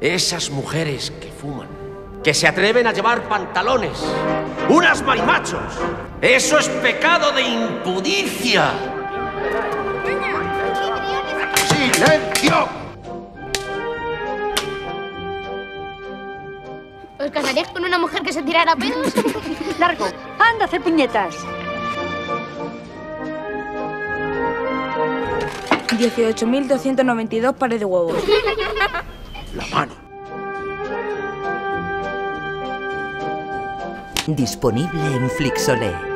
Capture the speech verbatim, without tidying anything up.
Esas mujeres que fuman, que se atreven a llevar pantalones, unas marimachos, eso es pecado de impudicia. ¡Silencio! ¿Os casaríais con una mujer que se tirara pedos? Largo, anda a hacer puñetas. dieciocho mil doscientos noventa y dos pares de huevos. La mano. Disponible en Flixolé.